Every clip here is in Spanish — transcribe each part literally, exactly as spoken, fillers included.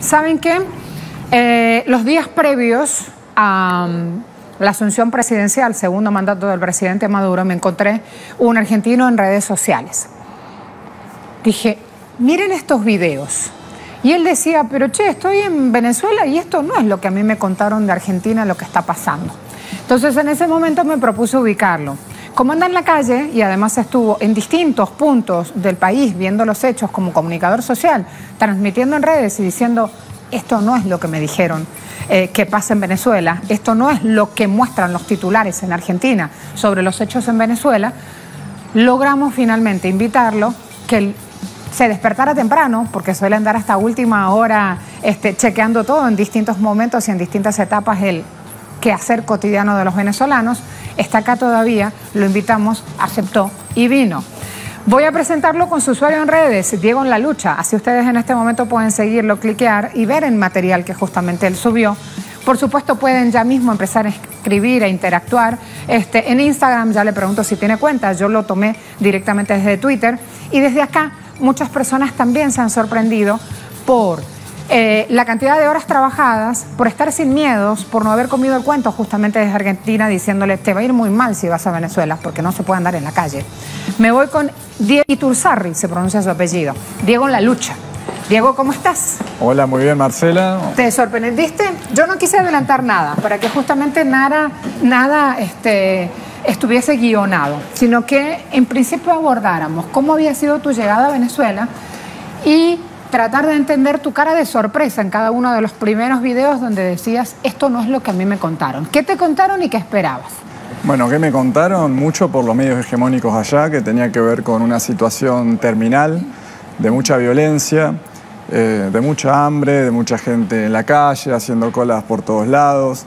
¿Saben qué? Eh, los días previos a um, la asunción presidencial, segundo mandato del presidente Maduro, me encontré un argentino en redes sociales. Dije, miren estos videos. Y él decía, pero che, estoy en Venezuela y esto no es lo que a mí me contaron de Argentina, lo que está pasando. Entonces en ese momento me propuse ubicarlo. Como anda en la calle y además estuvo en distintos puntos del país viendo los hechos como comunicador social, transmitiendo en redes y diciendo, esto no es lo que me dijeron eh, que pasa en Venezuela, esto no es lo que muestran los titulares en Argentina sobre los hechos en Venezuela, logramos finalmente invitarlo, que él se despertara temprano, porque suele andar hasta última hora este, chequeando todo en distintos momentos y en distintas etapas el quehacer cotidiano de los venezolanos. Está acá todavía, lo invitamos, aceptó y vino. Voy a presentarlo con su usuario en redes, Diego en la Lucha, así ustedes en este momento pueden seguirlo, cliquear y ver el material que justamente él subió. Por supuesto pueden ya mismo empezar a escribir, a interactuar. Este, en Instagram ya le pregunto si tiene cuenta, yo lo tomé directamente desde Twitter. Y desde acá muchas personas también se han sorprendido por eh, la cantidad de horas trabajadas, por estar sin miedos, por no haber comido el cuento justamente desde Argentina, diciéndole, te va a ir muy mal si vas a Venezuela, porque no se puede andar en la calle. Me voy con Diego Iturzarri, se pronuncia su apellido. Diego en la Lucha. Diego, ¿cómo estás? Hola, muy bien, Marcela. ¿Te sorprendiste? Yo no quise adelantar nada, para que justamente nada, nada este, estuviese guionado, sino que en principio abordáramos cómo había sido tu llegada a Venezuela y tratar de entender tu cara de sorpresa en cada uno de los primeros videos donde decías, esto no es lo que a mí me contaron. ¿Qué te contaron y qué esperabas? Bueno, ¿qué me contaron? Mucho por los medios hegemónicos allá, que tenía que ver con una situación terminal, de mucha violencia, eh, de mucha hambre, de mucha gente en la calle, haciendo colas por todos lados.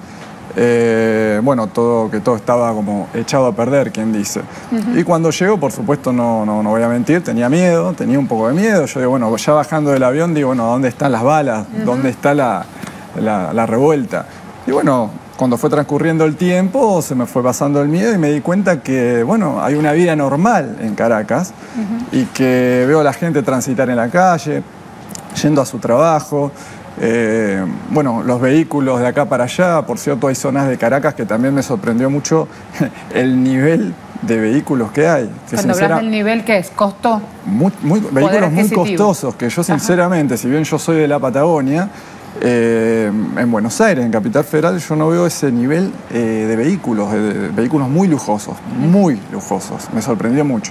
Eh, bueno, todo, que todo estaba como echado a perder, quien dice. Uh-huh. Y cuando llego, por supuesto, no, no, no voy a mentir, tenía miedo, tenía un poco de miedo. Yo digo, bueno, ya bajando del avión, digo, bueno, ¿dónde están las balas? Uh-huh. ¿Dónde está la, la, la revuelta? Y bueno, cuando fue transcurriendo el tiempo, se me fue pasando el miedo y me di cuenta que, bueno, hay una vida normal en Caracas. Uh-huh. Y que veo a la gente transitar en la calle, yendo a su trabajo. Eh, bueno, los vehículos de acá para allá, por cierto hay zonas de Caracas que también me sorprendió mucho el nivel de vehículos que hay. Que Cuando sincera, hablas del nivel, ¿qué es? ¿Costo? Muy, muy, vehículos muy costosos, que yo sinceramente, Ajá. si bien yo soy de la Patagonia, eh, en Buenos Aires, en Capital Federal, yo no veo ese nivel eh, de vehículos, de, de vehículos muy lujosos, muy lujosos, me sorprendió mucho.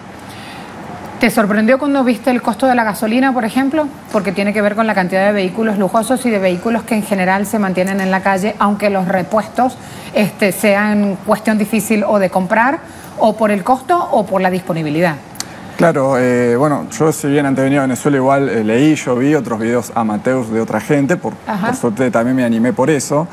¿Te sorprendió cuando viste el costo de la gasolina, por ejemplo? Porque tiene que ver con la cantidad de vehículos lujosos y de vehículos que en general se mantienen en la calle, aunque los repuestos este, sean cuestión difícil o de comprar, o por el costo o por la disponibilidad. Claro, eh, bueno, yo si bien antes de venir a Venezuela igual eh, leí, yo vi otros videos amateurs de otra gente, por, por suerte también me animé por eso.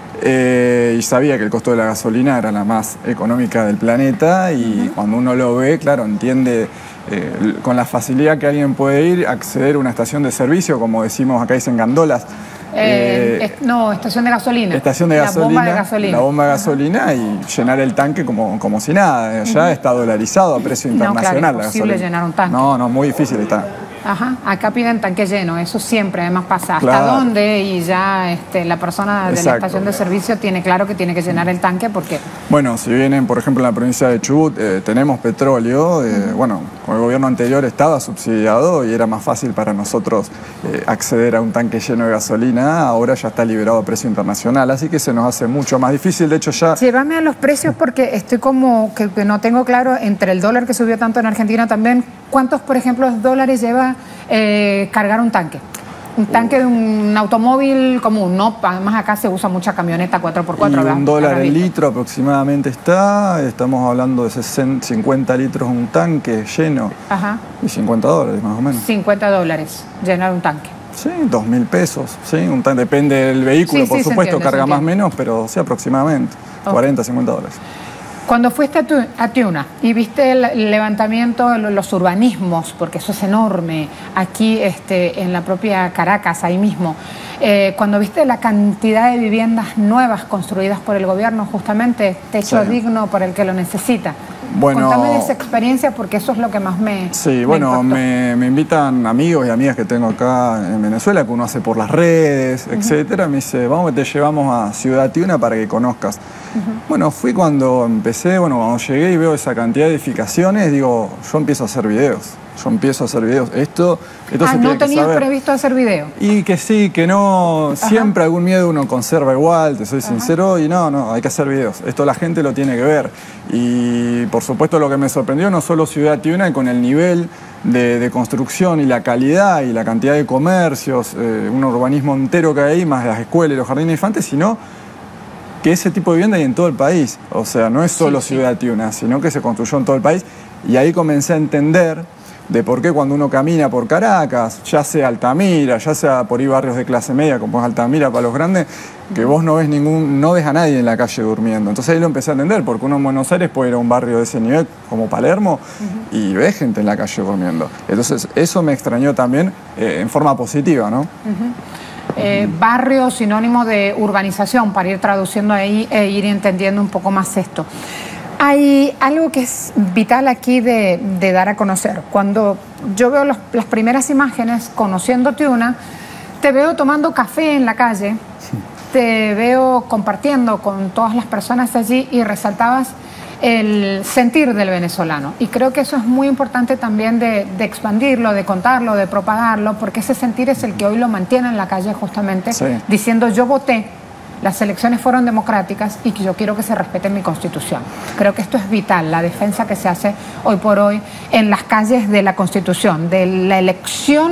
Eh, y sabía que el costo de la gasolina era la más económica del planeta y uh-huh. cuando uno lo ve, claro, entiende eh, con la facilidad que alguien puede ir, acceder a una estación de servicio, como decimos acá dicen gandolas. Eh, eh, no, estación de gasolina. Estación de la gasolina. Bomba de gasolina. La bomba de gasolina uh-huh. y llenar el tanque como, como si nada. Allá uh-huh. está dolarizado a precio internacional. No, claro, es imposible la llenar un tanque. No, no, muy difícil está. Ajá, acá piden tanque lleno, eso siempre además pasa. ¿Hasta claro. dónde? Y ya este, la persona de Exacto. la estación de servicio tiene claro que tiene que llenar el tanque porque... Bueno, si vienen, por ejemplo, en la provincia de Chubut, eh, tenemos petróleo. Eh, uh-huh. Bueno, con el gobierno anterior estaba subsidiado y era más fácil para nosotros eh, acceder a un tanque lleno de gasolina. Ahora ya está liberado a precio internacional, así que se nos hace mucho más difícil. De hecho, ya... Llévame a los precios porque estoy como que, que no tengo claro entre el dólar que subió tanto en Argentina también. ¿Cuántos, por ejemplo, dólares lleva eh, cargar un tanque? Un tanque de un automóvil común, ¿no? Además acá se usa mucha camioneta cuatro por cuatro. Y un dólar el litro aproximadamente está, estamos hablando de sesenta, cincuenta litros un tanque lleno. Ajá. Y cincuenta dólares más o menos. cincuenta dólares llenar un tanque. Sí, dos mil pesos, sí, un tanque, depende del vehículo, sí, por sí, supuesto, entiende, carga más o menos, pero sí aproximadamente, okay. cuarenta, cincuenta dólares. Cuando fuiste a, tu, a Tiuna y viste el levantamiento, los urbanismos, porque eso es enorme, aquí este, en la propia Caracas, ahí mismo, eh, cuando viste la cantidad de viviendas nuevas construidas por el gobierno, justamente, techo sí. digno por el que lo necesita, Bueno, contame de esa experiencia porque eso es lo que más me Sí, me bueno, impactó. me, me invitan amigos y amigas que tengo acá en Venezuela, que uno hace por las redes, uh-huh. etcétera. Me dice, vamos que te llevamos a Ciudad Tiuna para que conozcas. Uh-huh. Bueno, fui cuando empecé, bueno, cuando llegué y veo esa cantidad de edificaciones, digo, yo empiezo a hacer videos. Yo empiezo a hacer videos. Esto, esto ah, se ¿no tiene que tenías saber. previsto hacer video? Y que sí, que no. Ajá. Siempre algún miedo uno conserva igual, te soy Ajá. sincero. Y no, no, hay que hacer videos. Esto la gente lo tiene que ver. Y por supuesto lo que me sorprendió no solo Ciudad Tiuna, con el nivel de, de construcción y la calidad y la cantidad de comercios, eh, un urbanismo entero que hay, más las escuelas y los jardines de infantes, sino que ese tipo de vivienda hay en todo el país. O sea, no es solo sí, Ciudad sí. Tiuna, sino que se construyó en todo el país. Y ahí comencé a entender de por qué cuando uno camina por Caracas, ya sea Altamira, ya sea por ahí barrios de clase media, como es Altamira para los grandes, que vos no ves ningún, no ves a nadie en la calle durmiendo. Entonces ahí lo empecé a entender, porque uno en Buenos Aires puede ir a un barrio de ese nivel, como Palermo, uh-huh. y ves gente en la calle durmiendo. Entonces eso me extrañó también eh, en forma positiva, ¿no? Uh-huh. Eh, barrio sinónimo de urbanización, para ir traduciendo ahí e ir entendiendo un poco más esto. Hay algo que es vital aquí de, de dar a conocer. Cuando yo veo los, las primeras imágenes conociendo Tiuna, te veo tomando café en la calle, te veo compartiendo con todas las personas allí y resaltabas el sentir del venezolano. Y creo que eso es muy importante también de, de expandirlo, de contarlo, de propagarlo, porque ese sentir es el que hoy lo mantiene en la calle justamente, sí. diciendo yo voté, las elecciones fueron democráticas y que yo quiero que se respete mi Constitución. Creo que esto es vital, la defensa que se hace hoy por hoy en las calles de la Constitución, de la elección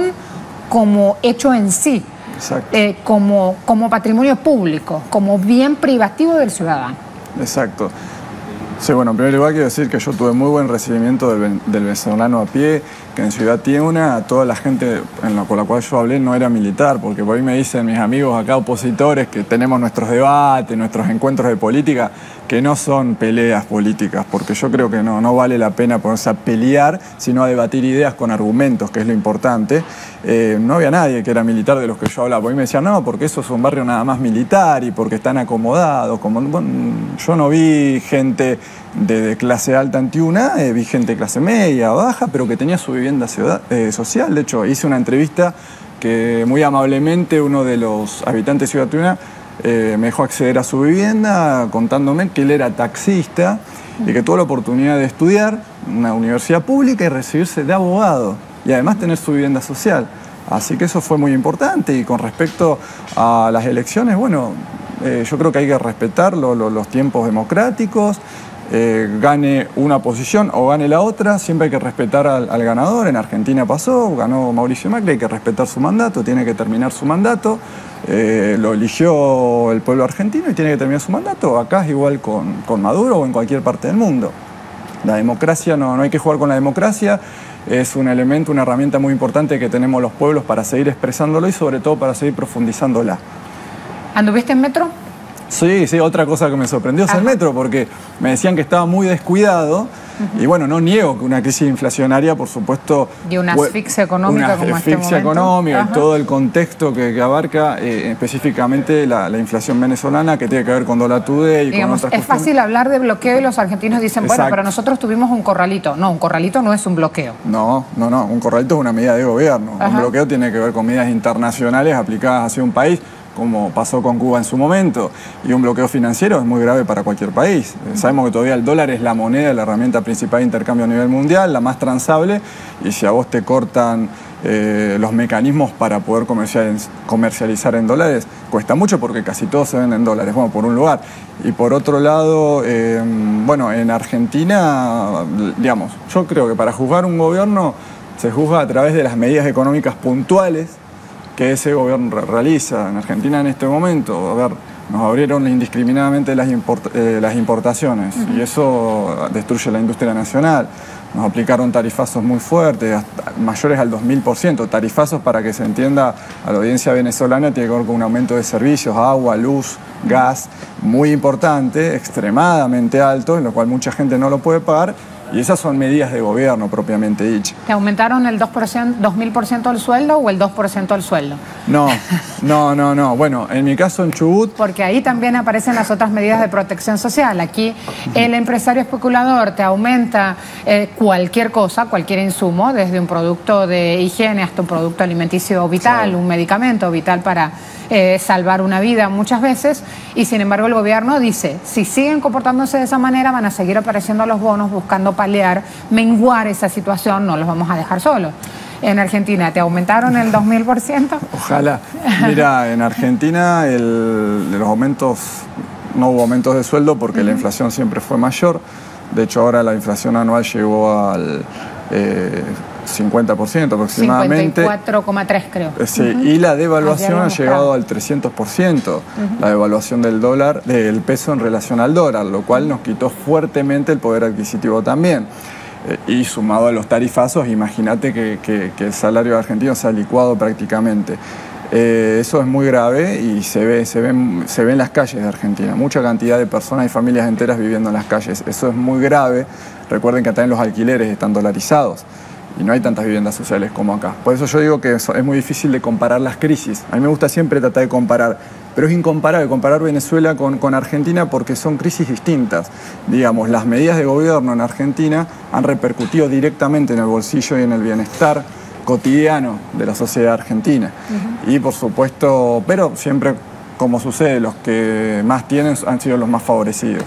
como hecho en sí, eh, como, como patrimonio público, como bien privativo del ciudadano. Exacto. Sí, bueno, en primer lugar quiero decir que yo tuve muy buen recibimiento del, del venezolano a pie, que en Ciudad Tiuna toda la gente en la, con la cual yo hablé no era militar, porque por ahí me dicen mis amigos acá opositores que tenemos nuestros debates, nuestros encuentros de política, que no son peleas políticas, porque yo creo que no, no vale la pena ponerse a pelear, sino a debatir ideas con argumentos, que es lo importante. Eh, no había nadie que era militar de los que yo hablaba, porque me decían, no, porque eso es un barrio nada más militar y porque están acomodados. Como, bueno, yo no vi gente de, de clase alta en Tiuna, eh, vi gente de clase media, baja, pero que tenía su vivienda ciudad, eh, social. De hecho, hice una entrevista que muy amablemente uno de los habitantes de Ciudad Tiuna eh, me dejó acceder a su vivienda contándome que él era taxista y que tuvo la oportunidad de estudiar en una universidad pública y recibirse de abogado y además tener su vivienda social. Así que eso fue muy importante. Y con respecto a las elecciones, bueno, eh, yo creo que hay que respetar lo, lo, los tiempos democráticos. Eh, gane una posición o gane la otra, siempre hay que respetar al, al ganador. En Argentina pasó, ganó Mauricio Macri, hay que respetar su mandato, tiene que terminar su mandato, eh, lo eligió el pueblo argentino y tiene que terminar su mandato. Acá es igual con, con Maduro o en cualquier parte del mundo. La democracia, no, no hay que jugar con la democracia, es un elemento, una herramienta muy importante que tenemos los pueblos para seguir expresándolo y sobre todo para seguir profundizándola. ¿Anduviste en metro? Sí, sí, otra cosa que me sorprendió es el metro, porque me decían que estaba muy descuidado. Uh-huh. Y bueno, no niego que una crisis inflacionaria, por supuesto... Y una asfixia económica una como asfixia este económica momento. Y todo el contexto que, que abarca eh, específicamente la, la inflación venezolana, que tiene que ver con Dólar Today y Digamos, con otras es fácil hablar de bloqueo y los argentinos dicen, Exacto. bueno, pero nosotros tuvimos un corralito. No, un corralito no es un bloqueo. No, no, no, un corralito es una medida de gobierno. Ajá. Un bloqueo tiene que ver con medidas internacionales aplicadas hacia un país, como pasó con Cuba en su momento, y un bloqueo financiero es muy grave para cualquier país. Uh-huh. Sabemos que todavía el dólar es la moneda, la herramienta principal de intercambio a nivel mundial, la más transable, y si a vos te cortan eh, los mecanismos para poder comercializar en dólares, cuesta mucho porque casi todo se vende en dólares, bueno, por un lugar. Y por otro lado, eh, bueno, en Argentina, digamos, yo creo que para juzgar un gobierno se juzga a través de las medidas económicas puntuales que ese gobierno realiza. En Argentina en este momento, a ver, nos abrieron indiscriminadamente las, import eh, las importaciones uh-huh. y eso destruye la industria nacional. Nos aplicaron tarifazos muy fuertes, hasta mayores al dos mil por ciento. Tarifazos, para que se entienda a la audiencia venezolana, tiene que ver con un aumento de servicios, agua, luz, gas, muy importante, extremadamente alto, en lo cual mucha gente no lo puede pagar. Y esas son medidas de gobierno propiamente dichas. ¿Te aumentaron el dos por ciento, dos mil por ciento del sueldo o el dos por ciento del sueldo? No, no, no, no. Bueno, en mi caso en Chubut... Porque ahí también aparecen las otras medidas de protección social. Aquí el empresario especulador te aumenta eh, cualquier cosa, cualquier insumo, desde un producto de higiene hasta un producto alimenticio vital, sí. un medicamento vital para eh, salvar una vida muchas veces, y sin embargo el gobierno dice, si siguen comportándose de esa manera van a seguir apareciendo los bonos buscando paliar, menguar esa situación, no los vamos a dejar solos. En Argentina, ¿te aumentaron el dos mil por ciento? Ojalá. Mira, en Argentina el, los aumentos, no hubo aumentos de sueldo porque uh-huh. la inflación siempre fue mayor. De hecho, ahora la inflación anual llegó al eh, cincuenta por ciento aproximadamente. cincuenta y cuatro coma tres creo. Sí, uh-huh. y la devaluación ha llegado al trescientos por ciento. Uh-huh. La devaluación del dólar, del peso en relación al dólar, lo cual nos quitó fuertemente el poder adquisitivo también. Y sumado a los tarifazos, imagínate que, que, que el salario argentino se ha licuado prácticamente. Eh, eso es muy grave y se ve, se, ve, se ve en las calles de Argentina. Mucha cantidad de personas y familias enteras viviendo en las calles. Eso es muy grave. Recuerden que también los alquileres están dolarizados y no hay tantas viviendas sociales como acá. Por eso yo digo que es muy difícil de comparar las crisis. A mí me gusta siempre tratar de comparar, pero es incomparable comparar Venezuela con, con Argentina porque son crisis distintas. Digamos, las medidas de gobierno en Argentina han repercutido directamente en el bolsillo y en el bienestar cotidiano de la sociedad argentina. Uh-huh. Y por supuesto, pero siempre, como sucede, los que más tienen han sido los más favorecidos.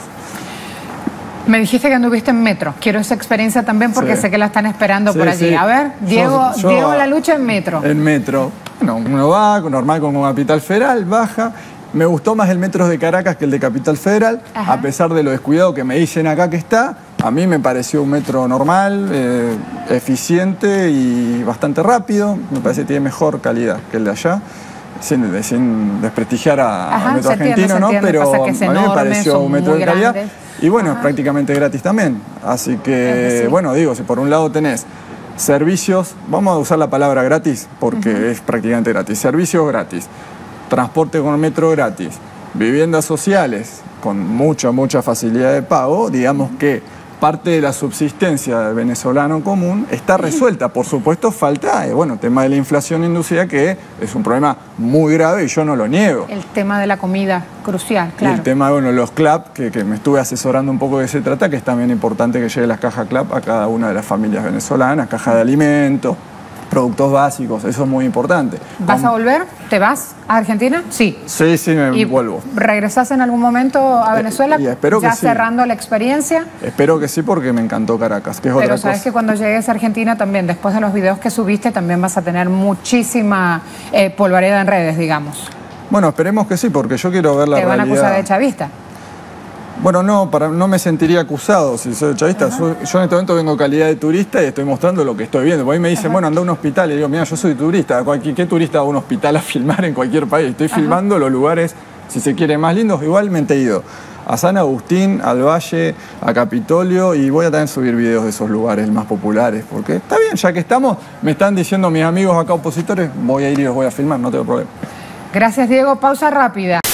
Me dijiste que anduviste en metro. Quiero esa experiencia también porque sí. sé que la están esperando sí, por allí. Sí. A ver, Diego, yo, yo, Diego La Lucha en metro. En metro. Bueno, uno va, normal con Capital Federal, baja. Me gustó más el metro de Caracas que el de Capital Federal. Ajá. A pesar de lo descuidado que me dicen acá que está, a mí me pareció un metro normal, eh, eficiente y bastante rápido. Me parece que tiene mejor calidad que el de allá. Sin, sin desprestigiar a, Ajá, al metro argentino, entiende, ¿no? Pero a mí enorme, me pareció un metro de calidad. Grandes. Y bueno, Ajá. es prácticamente gratis también. Así que, sí. bueno, digo, si por un lado tenés servicios, vamos a usar la palabra gratis porque uh-huh. es prácticamente gratis. Servicios gratis, transporte con metro gratis, viviendas sociales con mucha, mucha facilidad de pago, digamos que parte de la subsistencia del venezolano común está resuelta. Por supuesto, falta, eh, bueno, el tema de la inflación inducida, que es un problema muy grave y yo no lo niego. El tema de la comida, crucial, claro. Y el tema, bueno, los C L A P, que, que me estuve asesorando un poco de qué se trata, que es también importante que llegue las cajas C L A P a cada una de las familias venezolanas, caja de alimentos, productos básicos, eso es muy importante. ¿Vas a volver? ¿Te vas a Argentina? Sí. Sí, sí, me ¿Y vuelvo. ¿Regresás en algún momento a Venezuela? Eh, y espero ya que sí. cerrando la experiencia. Espero que sí, porque me encantó Caracas, que es Pero otra sabes cosa. que cuando llegues a Argentina también, después de los videos que subiste, también vas a tener muchísima eh, polvareda en redes, digamos. Bueno, esperemos que sí, porque yo quiero ver la realidad. ¿Te van realidad. a acusar de chavista? Bueno, no, para, no me sentiría acusado si soy chavista. Soy, yo en este momento vengo calidad de turista y estoy mostrando lo que estoy viendo. Por ahí me dicen, Ajá. bueno, anda a un hospital. Y digo, mira, yo soy turista. ¿Qué, qué turista va a un hospital a filmar en cualquier país? Estoy Ajá. filmando los lugares, si se quiere, más lindos. Igualmente he ido a San Agustín, al Valle, a Capitolio, y voy a también subir videos de esos lugares más populares. Porque está bien, ya que estamos, me están diciendo mis amigos acá opositores, voy a ir y los voy a filmar, no tengo problema. Gracias, Diego. Pausa rápida.